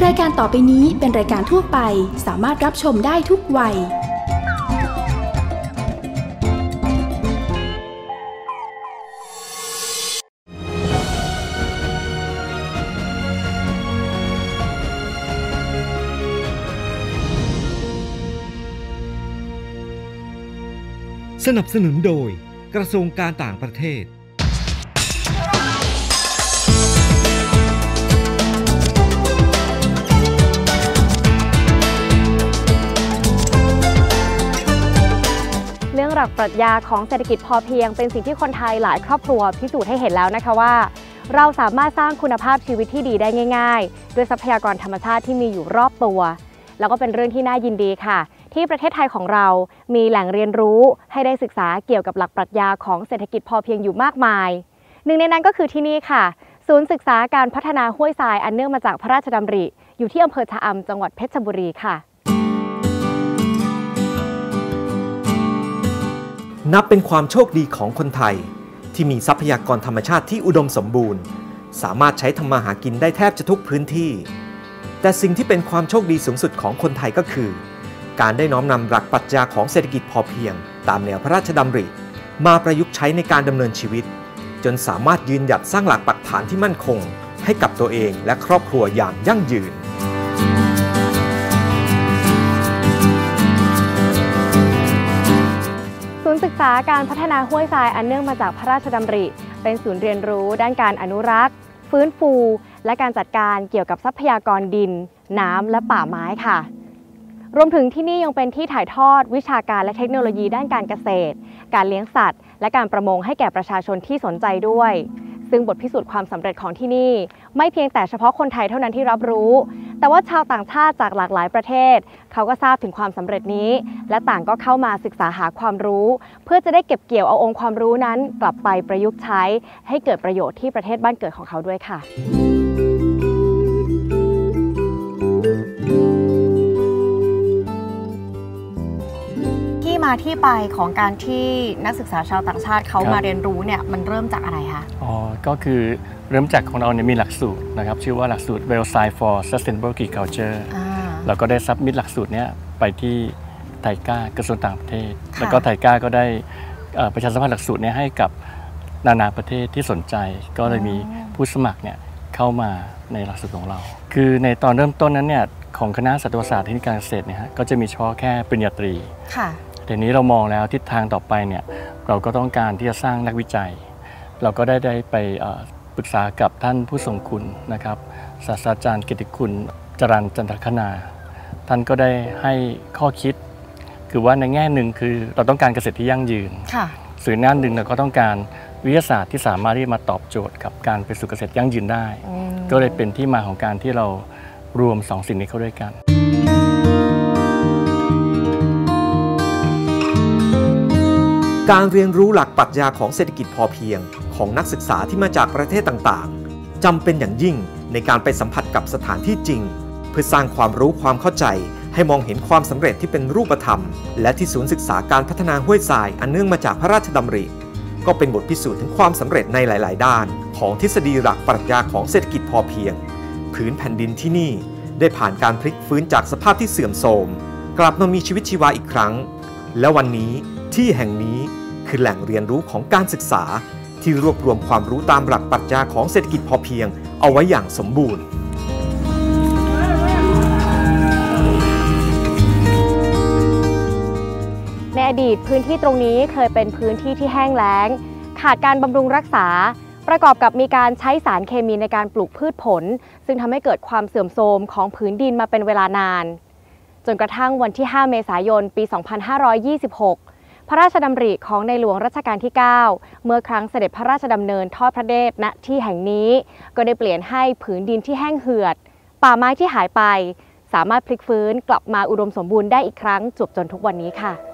รายการต่อไปนี้เป็นรายการทั่วไปสามารถรับชมได้ทุกวัยสนับสนุนโดยกระทรวงการต่างประเทศเรื่องหลักปรัชญาของเศรษฐกิจพอเพียงเป็นสิ่งที่คนไทยหลายครอบครัวพิสูจน์ให้เห็นแล้วนะคะว่าเราสามารถสร้างคุณภาพชีวิตที่ดีได้ง่ายๆด้วยทรัพยากรธรรมชาติที่มีอยู่รอบตัวแล้วก็เป็นเรื่องที่น่ายินดีค่ะที่ประเทศไทยของเรามีแหล่งเรียนรู้ให้ได้ศึกษาเกี่ยวกับหลักปรัชญาของเศรษฐกิจพอเพียงอยู่มากมายหนึ่งในนั้นก็คือที่นี่ค่ะศูนย์ศึกษาการพัฒนาห้วยทรายอันเนื่องมาจากพระราชดำริอยู่ที่อำเภอชะอำจังหวัดเพชรบุรีค่ะนับเป็นความโชคดีของคนไทยที่มีทรัพยากรธรรมชาติที่อุดมสมบูรณ์สามารถใช้ทำมาหากินได้แทบจะทุกพื้นที่แต่สิ่งที่เป็นความโชคดีสูงสุดของคนไทยก็คือการได้น้อมนำหลักปรัชญาของเศรษฐกิจพอเพียงตามแนวพระราชดำริมาประยุกต์ใช้ในการดำเนินชีวิตจนสามารถยืนหยัดสร้างหลักปักฐานที่มั่นคงให้กับตัวเองและครอบครัวอย่างยั่งยืนศูนย์ศึกษาการพัฒนาห้วยทรายอันเนื่องมาจากพระราชดำริเป็นศูนย์เรียนรู้ด้านการอนุรักษ์ฟื้นฟูและการจัดการเกี่ยวกับทรัพยากรดินน้ำและป่าไม้ค่ะรวมถึงที่นี่ยังเป็นที่ถ่ายทอดวิชาการและเทคโนโลยีด้านการเกษตรการเลี้ยงสัตว์และการประมงให้แก่ประชาชนที่สนใจด้วยซึ่งบทพิสูจน์ความสำเร็จของที่นี่ไม่เพียงแต่เฉพาะคนไทยเท่านั้นที่รับรู้แต่ว่าชาวต่างชาติจากหลากหลายประเทศเขาก็ทราบถึงความสำเร็จนี้และต่างก็เข้ามาศึกษาหาความรู้เพื่อจะได้เก็บเกี่ยวเอาองค์ความรู้นั้นกลับไปประยุกต์ใช้ให้เกิดประโยชน์ที่ประเทศบ้านเกิดของเขาด้วยค่ะที่มาที่ไปของการที่นักศึกษาชาวต่างชาติเขามาเรียนรู้เนี่ยมันเริ่มจากอะไรคะก็คือเริ่มจากของเราเนี่ยมีหลักสูตรนะครับชื่อว่าหลักสูตร Well Science for Sustainable Agriculture เราก็ได้ซับมิตหลักสูตรนี้ไปที่ไทก้ากระทรวงต่างประเทศแล้วก็ไทก้าก็ได้ประชาสัมพันธ์หลักสูตรนี้ให้กับนานาประเทศที่สนใจก็เลยมีผู้สมัครเนี่ยเข้ามาในหลักสูตรของเราคือในตอนเริ่มต้นนั้นเนี่ยของคณะสัตวศาสตร์เทคนิคการเกษตรเนี่ยก็จะมีเฉพาะแค่ปริญญาตรีแต่นี้เรามองแล้วทิศทางต่อไปเนี่ยเราก็ต้องการที่จะสร้างนักวิจัยเราก็ได้ไปปรึกษากับท่านผู้ทรงคุณนะครับศาสตราจารย์กิติคุณจรัญจันทคณาท่านก็ได้ให้ข้อคิดคือว่าในแง่หนึ่งคือเราต้องการเกษตรที่ยั่งยืนส่วนหน้าหนึ่งเราก็ต้องการวิทยาศาสตร์ที่สามารถที่มาตอบโจทย์กับการไปสู่เกษตรยั่งยืนได้ก็เลยเป็นที่มาของการที่เรารวม2สิ่งนี้เข้าด้วยกันการเรียนรู้หลักปรัชญาของเศรษฐกิจพอเพียงของนักศึกษาที่มาจากประเทศต่างๆจำเป็นอย่างยิ่งในการไปสัมผัสกับสถานที่จริงเพื่อสร้างความรู้ความเข้าใจให้มองเห็นความสำเร็จที่เป็นรูปธรรมและที่ศูนย์ศึกษาการพัฒนาห้วยทรายอันเนื่องมาจากพระราชดำริก็เป็นบทพิสูจน์ถึงความสำเร็จในหลายๆด้านของทฤษฎีหลักปรัชญาของเศรษฐกิจพอเพียงผืนแผ่นดินที่นี่ได้ผ่านการพลิกฟื้นจากสภาพที่เสื่อมโทรมกลับมามีชีวิตชีวาอีกครั้งและวันนี้ที่แห่งนี้คือแหล่งเรียนรู้ของการศึกษาที่รวบรวมความรู้ตามหลักปรัชญาของเศรษฐกิจพอเพียงเอาไว้อย่างสมบูรณ์ในอดีตพื้นที่ตรงนี้เคยเป็นพื้นที่ที่แห้งแล้งขาดการบำรุงรักษาประกอบกับมีการใช้สารเคมีในการปลูกพืชผลซึ่งทำให้เกิดความเสื่อมโทรมของผืนดินมาเป็นเวลานานจนกระทั่งวันที่5เมษายนปี2526พระราชดำริของในหลวงรัชกาลที่9เมื่อครั้งเสด็จพระราชดำเนินทอดพระเนตรณที่แห่งนี้ก็ได้เปลี่ยนให้ผืนดินที่แห้งเหือดป่าไม้ที่หายไปสามารถพลิกฟื้นกลับมาอุดมสมบูรณ์ได้อีกครั้งจวบจนทุกวันนี้ค่ะ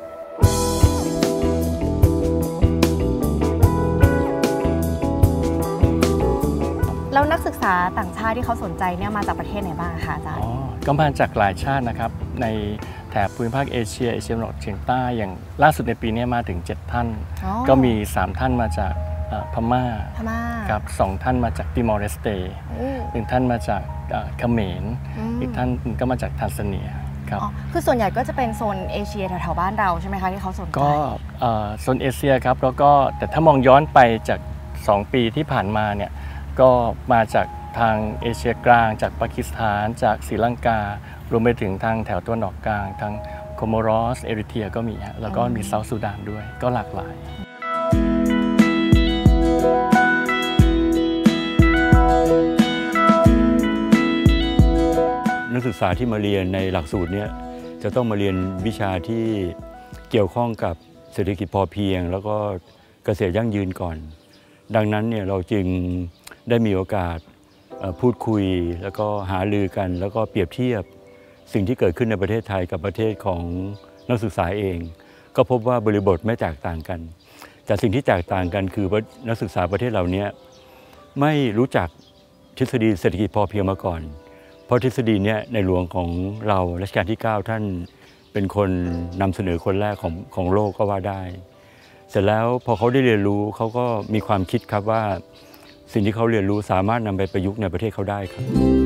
แล้วนักศึกษาต่างชาติที่เขาสนใจเนี่ยมาจากประเทศไหนบ้างคะอาจารย์ก็มาจากหลายชาตินะครับในแถบภูมิภาคเอเชียตะวันออกเฉียงใต้อย่างล่าสุดในปีนี้มาถึง7ท่านก็มี3ท่านมาจากพม่าครับ2 ท่านมาจากติมอร์เลสเต1 ท่านมาจากเขมรอีกท่านก็มาจากทันซาเนียครับคือส่วนใหญ่ก็จะเป็นโซนเอเชียแถวๆบ้านเราใช่ไหมคะที่เขาสนใจก็โซนเอเชียครับแล้วก็แต่ถ้ามองย้อนไปจาก2 ปีที่ผ่านมาเนี่ยก็มาจากทางเอเชียกลางจากปากีสถานจากศรีลังการวมไปถึงทางแถวตะวันออกกลางทางโคโมรอสเอริเทรียก็มีแล้วก็มีเซาท์ซูดานด้วยก็หลากหลายนักศึกษาที่มาเรียนในหลักสูตรนี้จะต้องมาเรียนวิชาที่เกี่ยวข้องกับเศรษฐกิจพอเพียงแล้วก็เกษตรยั่งยืนก่อนดังนั้นเนี่ยเราจึงได้มีโอกาสพูดคุยแล้วก็หารือกันแล้วก็เปรียบเทียบสิ่งที่เกิดขึ้นในประเทศไทยกับประเทศของนักศึกษาเองก็พบว่าบริบทไม่แตกต่างกันแต่สิ่งที่แตกต่างกันคือนักศึกษาประเทศเหล่านี้ไม่รู้จักทฤษฎีเศรษฐกิจพอเพียงมาก่อนเพราะทฤษฎีนี้ในหลวงของเรารัชกาลที่9ท่านเป็นคนนำเสนอคนแรกของโลกก็ว่าได้เสร็จแล้วพอเขาได้เรียนรู้เขาก็มีความคิดครับว่าสิ่งที่เขาเรียนรู้สามารถนำไปประยุกต์ในประเทศเขาได้ครับ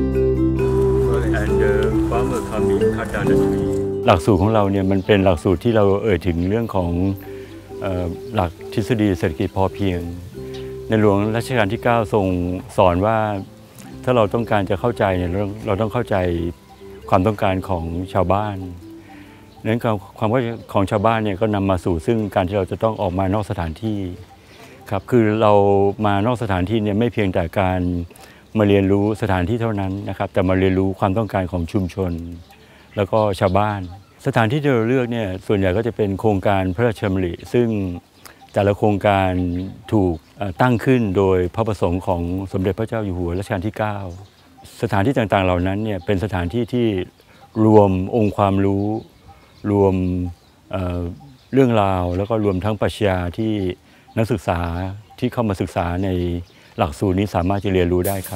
หลักสูตรของเราเนี่ยมันเป็นหลักสูตรที่เราถึงเรื่องของหลักทฤษฎีเศรษฐกิจพอเพียงในหลวงรัชกาลที่9ทรงสอนว่าถ้าเราต้องการจะเข้าใจเนี่ยเราต้องเข้าใจความต้องการของชาวบ้านนั้นความเข้าใจของชาวบ้านเนี่ยก็นำมาสู่ซึ่งการที่เราจะต้องออกมานอกสถานที่ครับคือเรามานอกสถานที่เนี่ยไม่เพียงแต่การมาเรียนรู้สถานที่เท่านั้นนะครับแต่มาเรียนรู้ความต้องการของชุมชนแล้วก็ชาวบ้านสถานที่ที่เราเลือกเนี่ยส่วนใหญ่ก็จะเป็นโครงการพระราชดำริซึ่งแต่ละโครงการถูกตั้งขึ้นโดยพระประสงค์ของสมเด็จพระเจ้าอยู่หัวรัชกาลที่9สถานที่ต่างๆเหล่านั้นเนี่ยเป็นสถานที่ที่รวมองค์ความรู้รวมเรื่องราวแล้วก็รวมทั้งปรัชญาที่นักศึกษาที่เข้ามาศึกษาในหลักสูตรนี้สามารถจะเรียนรู้ได้ครับ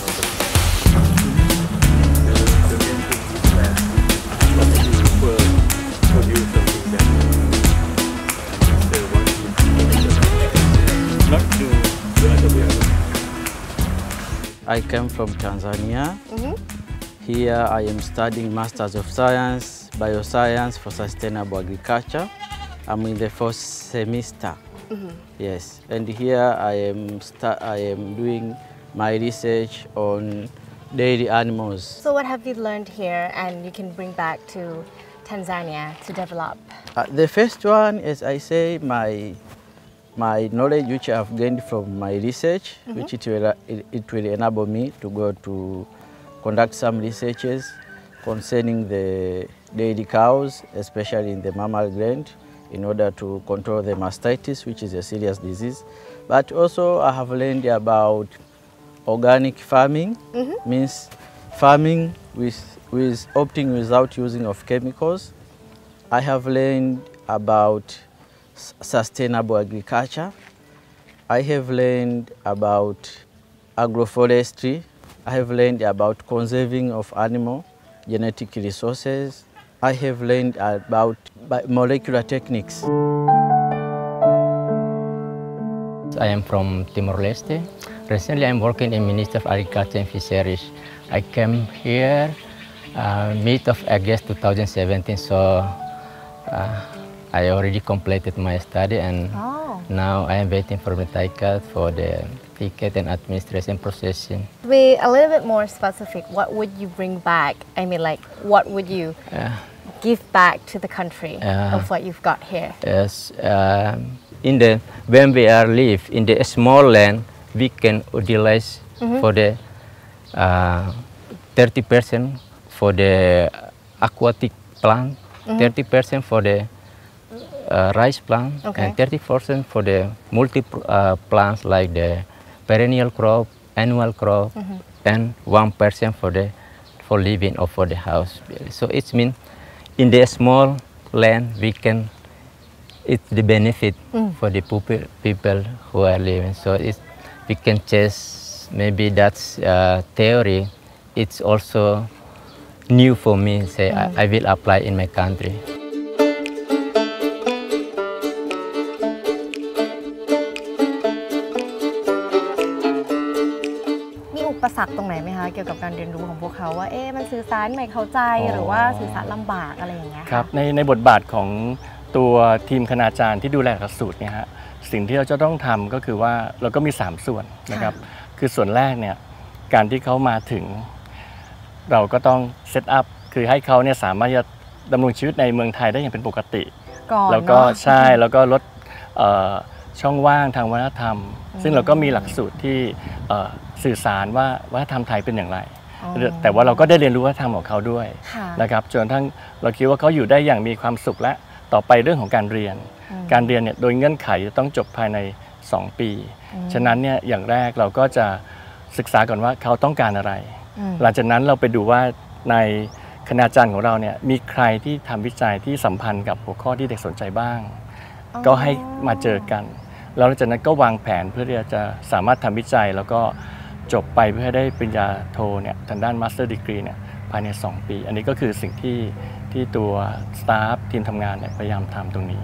I came from Tanzania. Here I am studying Masters of Science, Bioscience for Sustainable Agriculture. I'm in the 4th semester. Yes, and here I am doing my research on dairy animals. So what have you learned here and you can bring back to Tanzania to develop? The first one is, I say, my knowledge which I have gained from my research, which it will enable me to go to conduct some researches concerning the dairy cows, especially in the mammal gland, in order to control the mastitis, which is a serious disease. But also I have learned about organic farming, means farming with opting without using of chemicals. I have learned about sustainable agriculture. I have learned about agroforestry. I have learned about conserving of animal genetic resources. I have learned about molecular techniques. I am from Timor-Leste. Recently, I'm working in Ministry of Agriculture and Fisheries. I came here mid of August 2017, so I already completed my study, and now I am waiting for the TICAD for the ticket and administration processing. Be a little bit more specific. What would you bring back? I mean, like, what would you give back to the country of what you've got here? Yes, when we are live in the small land, we can utilize for the 30% for the aquatic plant, 30% for the rice plant, and 30% for the multi plants like the perennial crop, annual crop, and 1% for living or for the house. So it means in the small land we can, it's the benefit for the people who are living. So we can just, maybe that's theory. It's also new for me. Say I will apply in my country. ปสรรคตรงไหนไหมคะเกี่ยวกับการเรียนรู้ของพวกเขาว่ามันสื่อสารไม่เข้าใจหรือว่าสื่อสารลำบากอะไรอย่างเงี้ยครับในบทบาทของตัวทีมคณาจารย์ที่ดูแลหลักสูตรเนี่ยฮะสิ่งที่เราจะต้องทำก็คือว่าเราก็มี3ส่วนนะครับคือส่วนแรกเนี่ยการที่เขามาถึงเราก็ต้องเซตอัพคือให้เขาเนี่ยสามารถจะดำรงชีวิตในเมืองไทยได้อย่างเป็นปกติแล้วก็ใช่แล้วก็ลดช่องว่างทางวัฒนธรรมซึ่งเราก็มีหลักสูตรที่สื่อสารว่าวัฒนธรรมไทยเป็นอย่างไรแต่ว่าเราก็ได้เรียนรู้วัฒนธรรมของเขาด้วยนะครับจนทั้งเราคิดว่าเขาอยู่ได้อย่างมีความสุขและต่อไปเรื่องของการเรียนเนี่ยโดยเงื่อนไขจะต้องจบภายใน2 ปีฉะนั้นเนี่ยอย่างแรกเราก็จะศึกษาก่อนว่าเขาต้องการอะไรหลังจากนั้นเราไปดูว่าในคณาจารย์ของเราเนี่ยมีใครที่ทำวิจัยที่สัมพันธ์กับหัวข้อที่เด็กสนใจบ้างก็ให้มาเจอกันแล้วหลังจากนั้นก็วางแผนเพื่อที่จะสามารถทำวิจัยแล้วก็จบไปเพื่อให้ได้ปริญญาโทเนี่ยทางด้าน Master Degree เนี่ยภายใน2 ปีอันนี้ก็คือสิ่งที่ตัวสตาฟทีมทำงานเนี่ยพยายามทำตรงนี้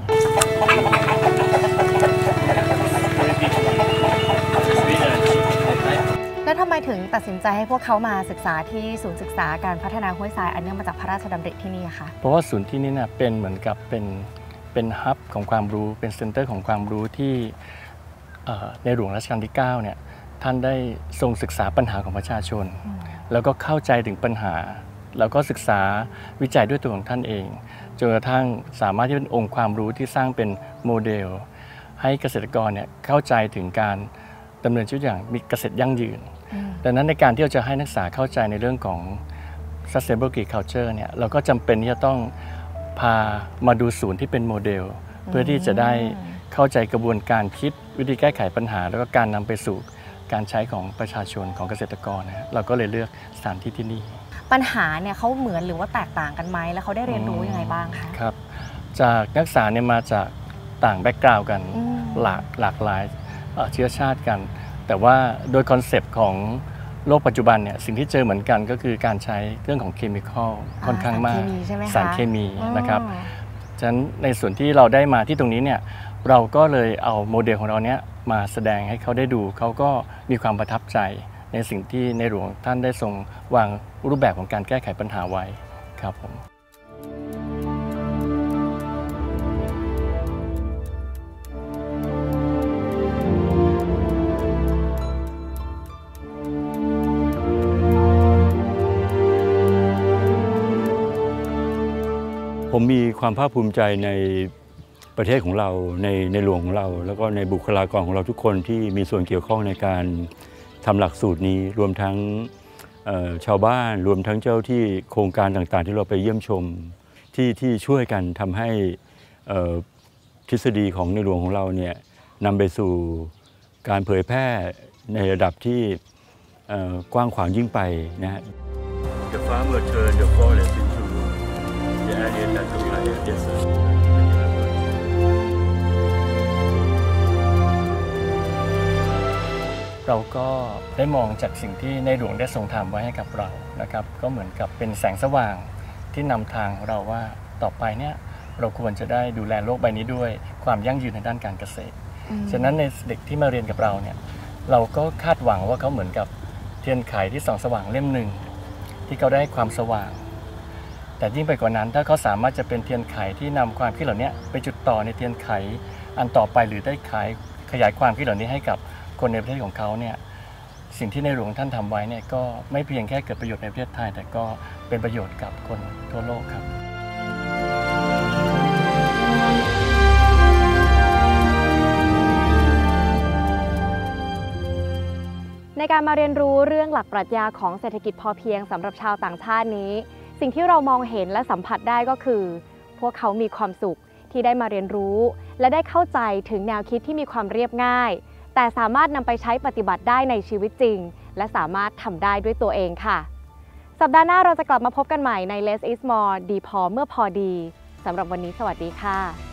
แล้วทำไมถึงตัดสินใจให้พวกเขามาศึกษาที่ศูนย์ศึกษาการพัฒนาห้วยทรายอันเนื่องมาจากพระราชดำริที่นี่คะเพราะว่าศูนย์ที่นี่เนี่ยเป็นเหมือนกับเป็นฮับของความรู้เป็นเซ็นเตอร์ของความรู้ที่ในหลวงรัชกาลที่9เนี่ยท่านได้ทรงศึกษาปัญหาของประชาชนแล้วก็เข้าใจถึงปัญหาแล้วก็ศึกษาวิจัยด้วยตัวของท่านเองจนกระทั่งสามารถที่เป็นองค์ความรู้ที่สร้างเป็นโมเดลให้เกษตรกรเนี่ยเข้าใจถึงการดำเนินชีวิตอย่างมีเกษตรยั่งยืนดังนั้นในการที่เราจะให้นักศึกษาเข้าใจในเรื่องของ Sustainable Agriculture เนี่ยเราก็จำเป็นที่จะต้องพามาดูศูนย์ที่เป็นโมเดลเพื่อที่จะได้เข้าใจกระบวนการคิดวิธีแก้ไขปัญหาแล้วก็การนำไปสู่การใช้ของประชาชนของเกษตรกรนะเราก็เลยเลือกสถานที่ที่นี่ปัญหาเนี่ยเขาเหมือนหรือว่าแตกต่างกันไหมแล้วเขาได้เรียนรู้ยังไงบ้างคะครับจากนักศึกษาเนี่ยมาจากต่างแบ็กกราวด์กันหลากหลายเชื้อชาติกันแต่ว่าโดยคอนเซปต์ของโลกปัจจุบันเนี่ยสิ่งที่เจอเหมือนกันก็คือการใช้เรื่องของเคมีคอลค่อนข้างมากสารเคมีนะครับฉะนั้นในส่วนที่เราได้มาที่ตรงนี้เนี่ยเราก็เลยเอาโมเดลของเราเนี้ยมาแสดงให้เขาได้ดูเขาก็มีความประทับใจในสิ่งที่ในหลวงท่านได้ทรงวางรูปแบบของการแก้ไขปัญหาไว้ครับผมผมมีความภาคภูมิใจในประเทศของเราในหลวงของเราแล้วก็ในบุคลากรของเราทุกคนที่มีส่วนเกี่ยวข้องในการทำหลักสูตรนี้รวมทั้งชาวบ้านรวมทั้งเจ้าที่โครงการต่างๆที่เราไปเยี่ยมชมที่ช่วยกันทำให้ทฤษฎีของในหลวงของเราเนี่ยนำไปสู่การเผยแพร่ในระดับที่กว้างขวางยิ่งไปนะฮะ The farmer turned the forest into the area that looked like a desert เราก็ได้มองจากสิ่งที่ในหลวงได้ทรงทำไว้ให้กับเรานะครับก็เหมือนกับเป็นแสงสว่างที่นำทางเราว่าต่อไปเนี่ยเราควรจะได้ดูแลโลกใบนี้ด้วยความยั่งยืนในด้านการเกษตรฉะนั้นในเด็กที่มาเรียนกับเราเนี่ยเราก็คาดหวังว่าเขาเหมือนกับเทียนไขที่ส่องสว่างเล่มหนึ่งที่เขาได้ความสว่างแต่ยิ่งไปกว่านั้นถ้าเขาสามารถจะเป็นเทียนไขที่นำความคิดเหล่านี้ไปจุดต่อในเทียนไขอันต่อไปหรือได้ขยายความคิดเหล่านี้ให้กับคนในประเทศของเขาเนี่ยสิ่งที่ในหลวงท่านทำไว้เนี่ยก็ไม่เพียงแค่เกิดประโยชน์ในประเทศไทยแต่ก็เป็นประโยชน์กับคนทั่วโลกครับในการมาเรียนรู้เรื่องหลักปรัชญาของเศรษฐกิจพอเพียงสำหรับชาวต่างชาตินี้สิ่งที่เรามองเห็นและสัมผัสได้ก็คือพวกเขามีความสุขที่ได้มาเรียนรู้และได้เข้าใจถึงแนวคิดที่มีความเรียบง่ายแต่สามารถนำไปใช้ปฏิบัติได้ในชีวิตจริงและสามารถทำได้ด้วยตัวเองค่ะสัปดาห์หน้าเราจะกลับมาพบกันใหม่ใน Less is More ดีพอเมื่อพอดีสำหรับวันนี้สวัสดีค่ะ